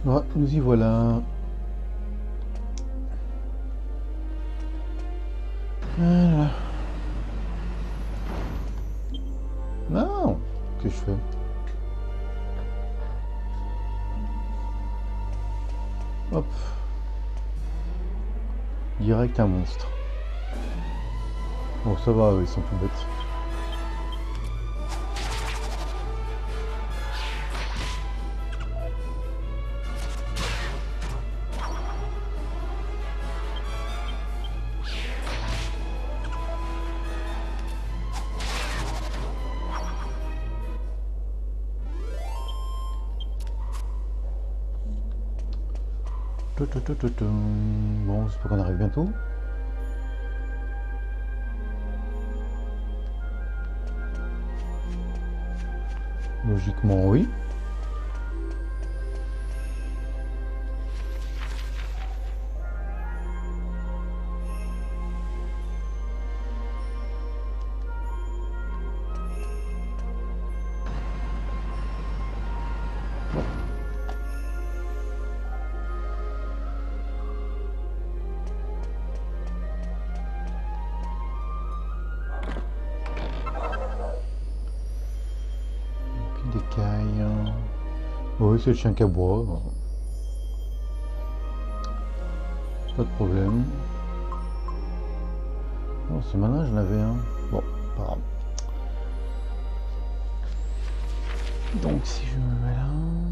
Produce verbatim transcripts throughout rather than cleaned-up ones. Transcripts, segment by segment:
Ouais, nous y voilà. Voilà. Non, qu'est-ce que je fais? Hop. Direct un monstre. Bon, ça va, ils sont tout bêtes. Bon, j'espère qu'on arrive bientôt. Logiquement, oui. Oui, c'est le chien qui aboie. Pas de problème. Oh, c'est malin, j'en avais un. Bon, pas grave. Donc, si je me mets là.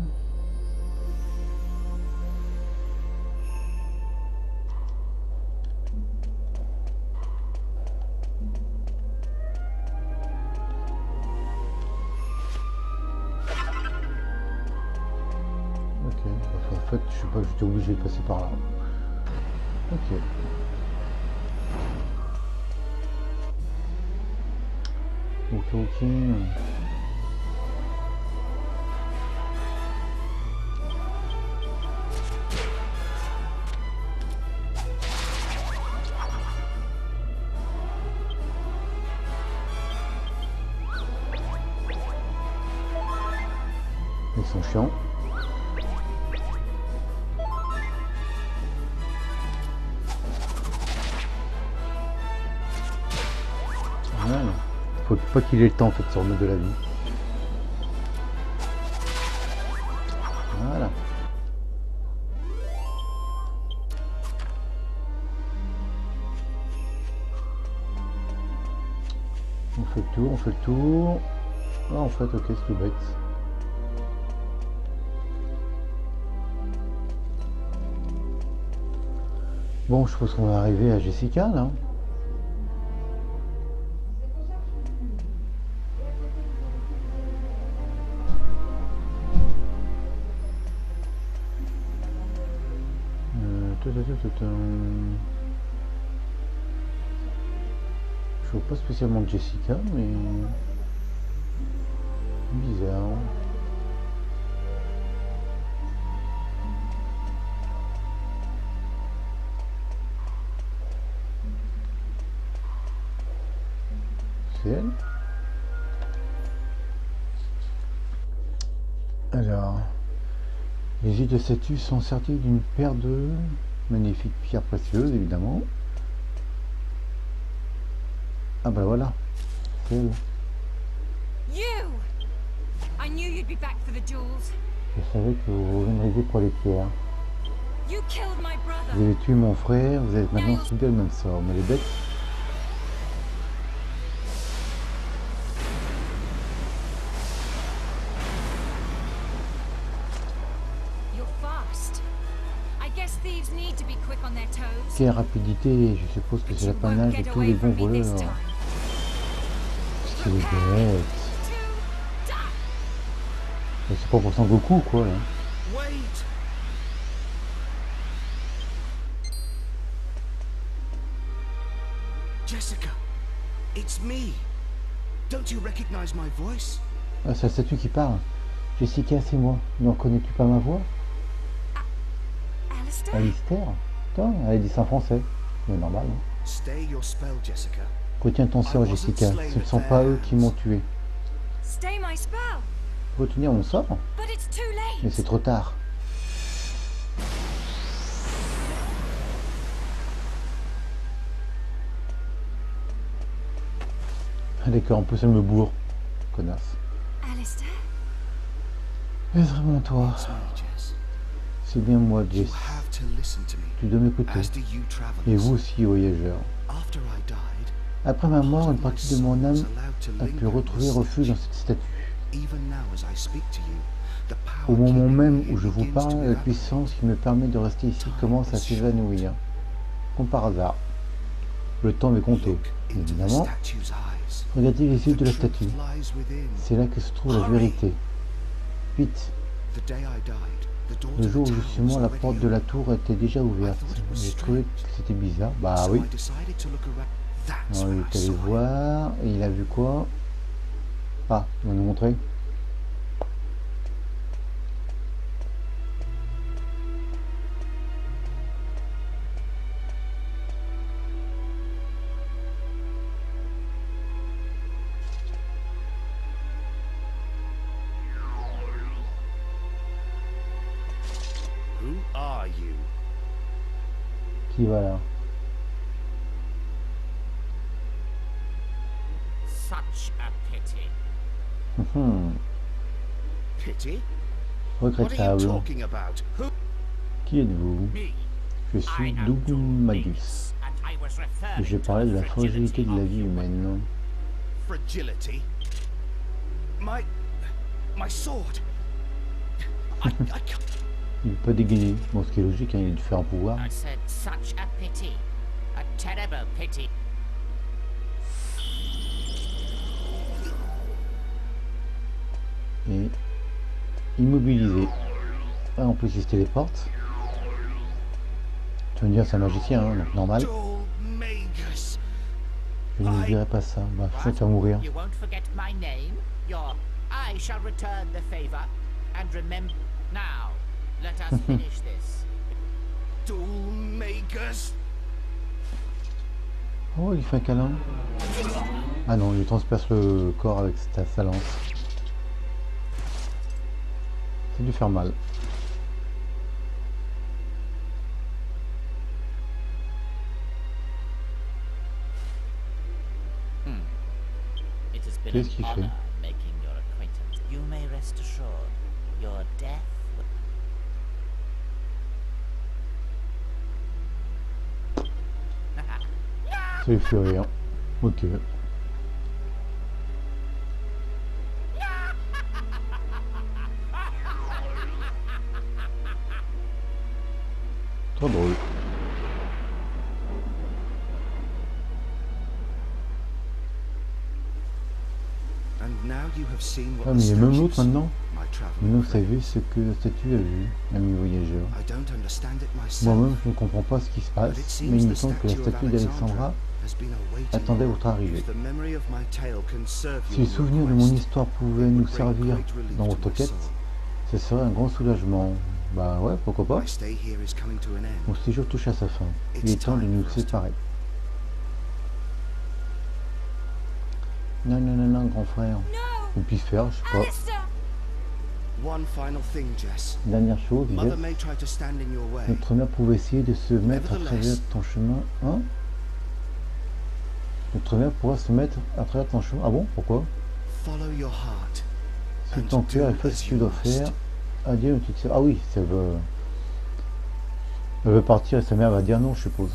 En fait, je sais pas, j'étais obligé de passer par là. Ok. Ok, ok. Ils sont chiants. Voilà. Faut pas qu'il ait le temps en fait de se remettre de la vie. Voilà. On fait le tour, on fait le tour. Ah en fait ok c'est tout bête. Bon je pense qu'on va arriver à Jessica là. Euh, je vois pas spécialement de Jessica mais bizarre. C'est elle. Alors, les îles de statue sont serties d'une paire de magnifiques pierres précieuses, évidemment. Ah bah voilà, c'est elle. Je savais que vous reviendriez pour les pierres. Vous avez tué mon frère, vous êtes maintenant soudés au même sort, mais les bêtes... Quelle rapidité, je suppose que c'est l'apanage de tous les bons voleurs. Qu'est-ce qu'il est bête. C'est pas pour Son Goku quoi là. Jessica, it's me. Don't you recognize my voice? Ah, c'est la statue qui parle. Jessica, c'est moi. Ne reconnais-tu pas ma voix? Alistair? Alistair? Putain, elle a dit ça en français. C'est normal. Hein. Stay your spell, Jessica. Retiens ton sort, Jessica. Ce ne sont pas eux qui m'ont tué. Stay my spell. Retenir mon sort? But it's too late. Mais c'est trop tard. D'accord, en plus elle me bourre. Connasse. Alistair? Est-ce vraiment toi? It's me, Jess. C'est bien moi, You Jess. have to listen to me, Tu dois m'écouter. as do you Et vous travelers. aussi, voyageurs. After I died, Après ma mort, une part of my partie de soul mon âme was allowed to a linger pu in retrouver this refuge dans statue. cette statue. Even now, as I speak to you, the power Au moment keeping même me où je vous begins to parle, la evaporate. puissance qui me permet de rester ici commence à s'évanouir. Comme par hasard. Le temps m'est compté. Look into the Évidemment, statue's eyes. regardez les yeux The de la truth statue. lies within. C'est là que se trouve la Hurry. vérité. Vite. The day I died, the door Le to jour the où je tower suis was mort, la already porte de la open. tour était déjà ouverte. J'ai trouvé que c'était bizarre. Bah So oui. I decided to look around. That's Alors, il when I est allé saw him. voir et il a vu quoi? Ah, il va nous montrer. Who are you? Qui va là? Such a pity. Hum, Pity? What are you Regrettable. talking about? Who? Qui êtes-vous? Me. Je I suis am Doug Doom Magus. Magus, and I was Et referring je to parlais de the la fragilité de la of vie human- humaine. Fragility? My... my sword. I, I can't... Il peut pas dégainer. Bon, ce qui est logique, hein, il a dû faire un pouvoir. I said such a pity. A terrible pity. Et immobilisé. Ah, en plus, il se téléporte. Tu vas me dire, c'est un magicien, hein, donc normal. Dull Magus. Je ne dirai pas ça. Bah, ça te faire mourir. You won't forget my name? Your I shall return the favor and remember. Now, let us finish this. Dull Magus. Oh, il fait un câlin. Ah non, il lui transperce le corps avec sa, sa lance. Ça lui faire mal. It has been Qu'est-ce an qu'il fait? honor making your acquaintance. You may rest assured, your death will... Ça lui fait rire. Ok. Trop drôle. And now you have seen what Ah, the mais il y a même statues l'autre see, maintenant. my traveling Maintenant, vous friend. savez ce que la statue a vu, ami voyageur. I don't understand it myself. Moi-même, je ne comprends pas ce qui se But it passe, seems mais il me the semble que la statue of statue d'Alexandra has been awaiting attendait you. votre arrivée. If the memory of my tale can serve Si you le in souvenir your de mon quest, histoire pouvait it nous would bring servir great relief dans to votre my quête, soul. ce serait un grand soulagement. Bah ouais, pourquoi pas. My stay here is coming to an end. Mon séjour touche à sa fin. Il It's est temps de time nous for us to- séparer. Non, non, non, non, grand frère. No! On puisse faire, je sais pas. Alistair! One final thing, Jess. Dernière chose, Mother Jess. may try to stand in your way. Notre mère pouvait essayer de se mettre à travers ton chemin. Hein? Notre mère pourra se mettre à travers ton chemin. Ah bon? Pourquoi? Follow your heart. Si and ton cœur do est fait as ce qu'il you doit must. faire, adieu, une petite sœur. Ah oui, ça veut. Elle veut partir et sa mère va dire non, je suppose.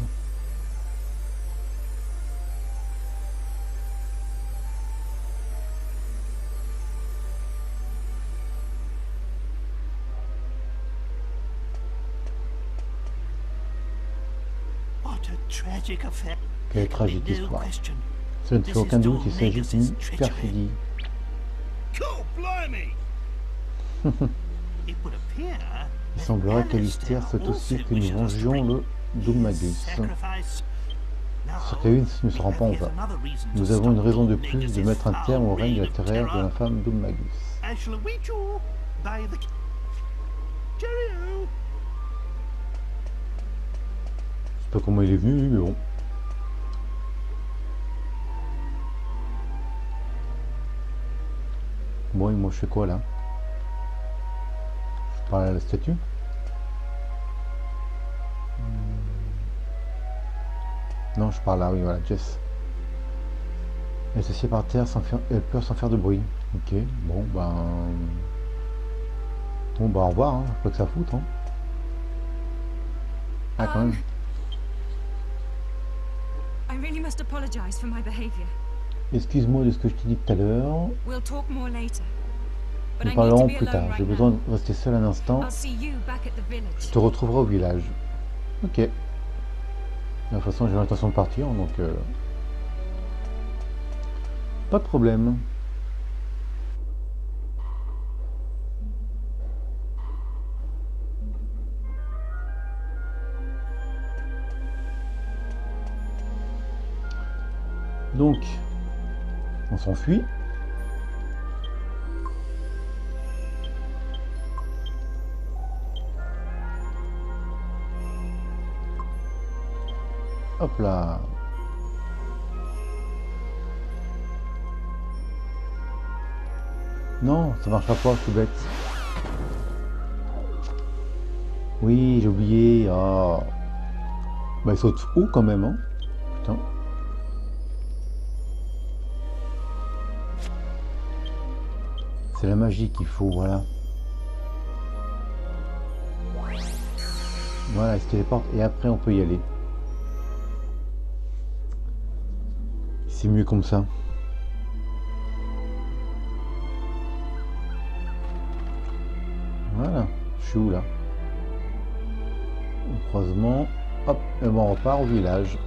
What a tragic affair. Quelle tragique No histoire. question. Ça ne fait aucun doute, il s'agit d'une perfidie. God blimey! It would appear Il that semblerait Alistair qu'Alistair souhaite aussi also que nous wishes us to vengions bring le Dougmagus. sacrifice. Now, Sur Kevin ne se rend pas en here's vain. another reason to Nous avons une stop raison de Doug plus de Magus' mettre un terme au foul règne de la reign of terreur de terror. l'infâme Dougmagus. I shall await you by the... Cheerio! Je sais pas comment il est venu, lui, mais bon. Bon, et moi je fais quoi là? Je parle à la statue? Hmm. Non, je parle là, oui, voilà, Jess. Elle s'assied par terre sans faire, elle pleure sans faire de bruit. Ok, bon ben, bon bah au revoir, hein. Pas que ça fout, hein. Ah quand Um, même. I really must apologize for my behavior. Excuse-moi de ce que je t'ai dit tout à l'heure. We'll talk more later. But Nous I need to parlerons be plus tard. alone J'ai right besoin now. de rester seul un instant. I'll see you back at the Je village. te retrouverai au village. Ok. De toute façon, j'ai l'intention de partir, donc euh, pas de problème. Donc, on s'enfuit. Hop là. Non, ça marchera pas, je suis bête. Oui, j'ai oublié. Ah. Bah, il saute haut quand même, hein. Putain. C'est la magie qu'il faut, voilà. Voilà, il se téléporte et après on peut y aller. C'est mieux comme ça. Voilà, je suis où là? Au croisement. Hop, et bon, on repart au village.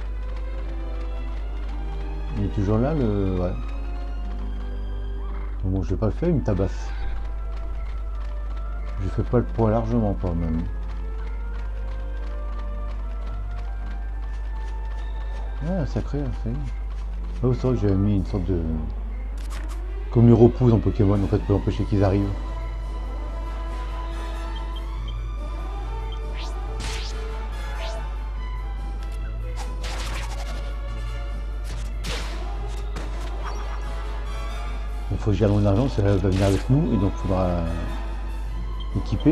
Il est toujours là le... Ouais. Bon, je vais pas le faire, il me tabasse. Je fais pas le poids largement pas même. Ah, sacré, c'est... Oh, c'est vrai que j'avais mis une sorte de... Comme les repousses en Pokémon, en fait, pour empêcher qu'ils arrivent. Il faut que je garde mon argent, ça va venir avec nous, et donc il faudra équiper.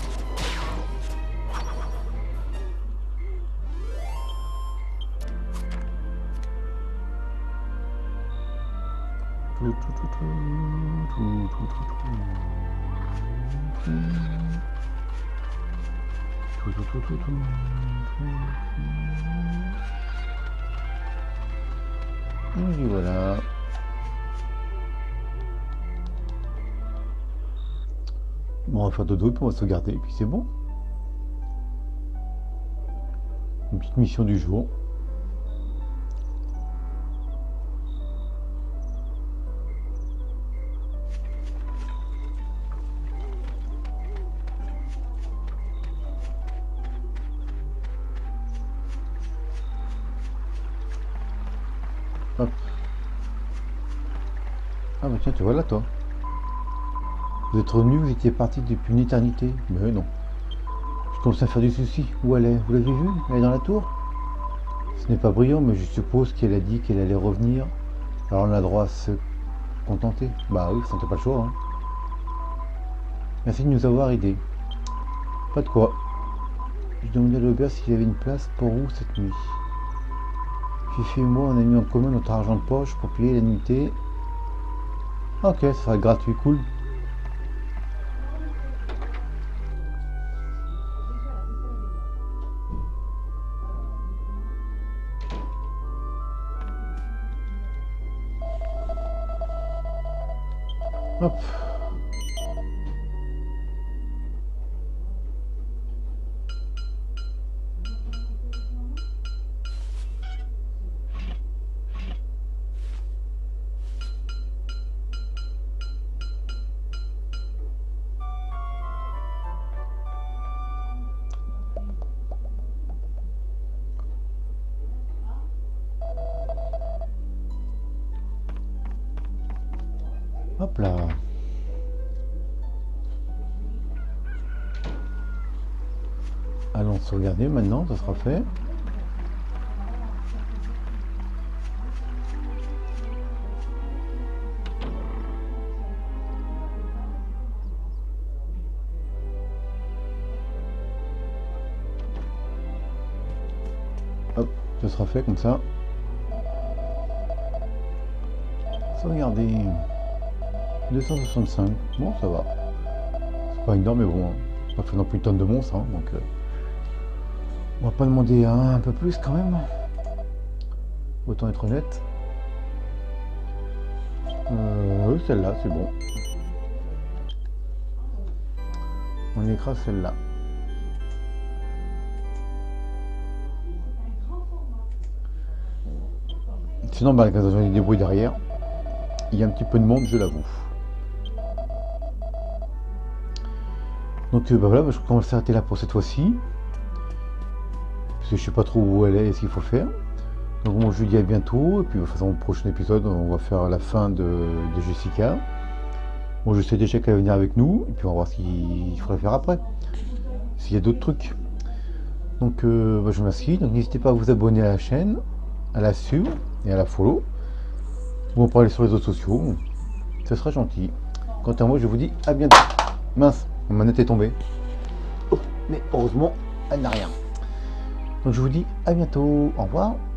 Et voilà. Bon, on va faire dodo et puis on va sauvegarder et puis c'est bon. Une petite mission du jour. Hop. Ah bah tiens, tu vois là toi. Vous êtes revenu, vous étiez parti depuis une éternité. Mais non. Je commence à faire du souci. Où elle est? Vous l'avez vue? Elle est dans la tour? Ce n'est pas brillant, mais je suppose qu'elle a dit qu'elle allait revenir. Alors on a droit à se contenter. Bah oui, ça n'a pas le choix. Hein. Merci de nous avoir aidés. Pas de quoi. Je demandais à l'auberge s'il y avait une place pour vous cette nuit. Fifi et moi, on a mis en commun notre argent de poche pour payer la nuitée. Ok, ça sera gratuit, cool. Hop. Hop là. Allons sauvegarder maintenant, ça sera fait. Hop, ça sera fait comme ça. Sauvegardez. deux cent soixante-cinq. Bon, ça va. C'est pas énorme, mais bon. Ça fait non plus une tonne de monstres, hein, donc... Euh, on va pas demander un, un peu plus, quand même. Autant être honnête. Euh, celle-là, c'est bon. On écrase celle-là. Sinon, bah, quand on a des bruits derrière, il y a un petit peu de monde, je l'avoue. Donc, euh, bah voilà, bah, je crois qu'on va s'arrêter là pour cette fois-ci. Parce que je sais pas trop où elle est et ce qu'il faut faire. Donc, bon, je vous dis à bientôt. Et puis, de toute façon, au prochain épisode, on va faire la fin de, de Jessica. Bon, je sais déjà qu'elle va venir avec nous. Et puis, on va voir ce qu'il faudra faire après. S'il y a d'autres trucs. Donc, euh, bah, je vous remercie. Donc, n'hésitez pas à vous abonner à la chaîne, à la suivre et à la follow. Ou en parler sur les réseaux sociaux. Ce sera gentil. Quant à moi, je vous dis à bientôt. Mince, ma manette est tombée. Oh, mais heureusement, elle n'a rien. Donc, je vous dis à bientôt. Au revoir.